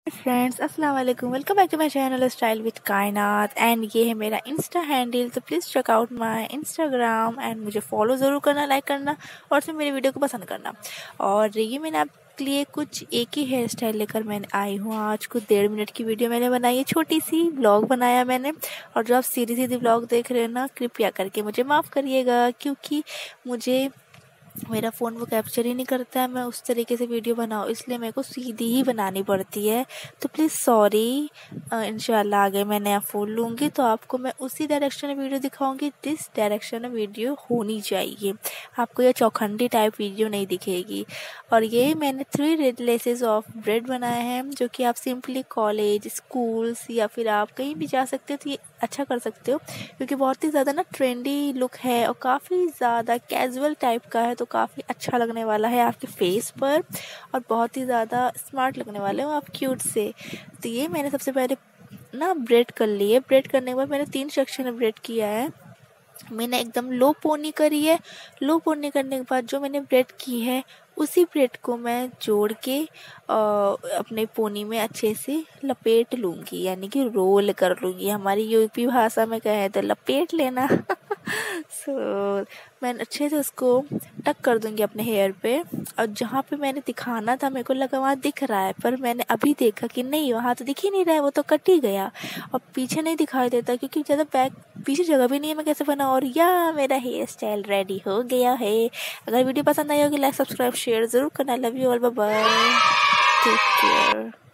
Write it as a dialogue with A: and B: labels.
A: Friends अस्सलाम वालेकुम, welcome back to my channel style with Kainat. And ये है मेरा इंस्टा हैंडल, तो please check out my Instagram and मुझे फॉलो ज़रूर करना, लाइक करना और फिर मेरी वीडियो को पसंद करना। और ये मैंने आपके लिए कुछ एक ही हेयर स्टाइल लेकर मैंने आई हूँ। आज कुछ 1.5 मिनट की वीडियो मैंने बनाई है, छोटी सी व्लॉग बनाया मैंने। और जो आप सीधी सीधी व्लॉग देख रहे हैं ना, कृपया करके मुझे माफ़ करिएगा, क्योंकि मुझे मेरा फ़ोन वो कैप्चर ही नहीं करता है मैं उस तरीके से वीडियो बनाऊँ, इसलिए मेरे को सीधी ही बनानी पड़ती है। तो प्लीज़ सॉरी। इंशाल्लाह आगे मैं नया फ़ोन लूँगी तो आपको मैं उसी डायरेक्शन में वीडियो दिखाऊंगी जिस डायरेक्शन में वीडियो होनी चाहिए। आपको ये चौखंडी टाइप वीडियो नहीं दिखेगी। और ये मैंने 3 लेसेस ऑफ ब्रेड बनाए हैं, जो कि आप सिंपली कॉलेज, स्कूल्स या फिर आप कहीं भी जा सकते हो तो ये अच्छा कर सकते हो, क्योंकि बहुत ही ज़्यादा ना ट्रेंडी लुक है और काफ़ी ज़्यादा कैजुअल टाइप का है, तो काफ़ी अच्छा लगने वाला है आपके फेस पर और बहुत ही ज़्यादा स्मार्ट लगने वाले हो आप, क्यूट से। तो ये मैंने सबसे पहले ना ब्रेड कर लिए। ब्रेड करने के बाद मैंने 3 सेक्शन में ब्रेड किया है। मैंने एकदम लो पोनी करी है। लो पोनी करने के बाद जो मैंने ब्रेड की है उसी ब्रेड को मैं जोड़ के अपने पोनी में अच्छे से लपेट लूँगी, यानी कि रोल कर लूँगी। हमारी यूपी भाषा में कहें तो लपेट लेना। सो मैं अच्छे से उसको टक कर दूँगी अपने हेयर पे। और जहाँ पे मैंने दिखाना था मेरे को लगा वहाँ दिख रहा है, पर मैंने अभी देखा कि नहीं, वहाँ तो दिख ही नहीं रहा है, वो तो कट ही गया। और पीछे नहीं दिखाई देता क्योंकि ज़्यादा बैक पीछे जगह भी नहीं है, मैं कैसे बनाऊँ। और या मेरा हेयर स्टाइल रेडी हो गया है। अगर वीडियो पसंद आई होगी, लाइक सब्सक्राइब शेयर ज़रूर करना। Love you all, bye bye, take care.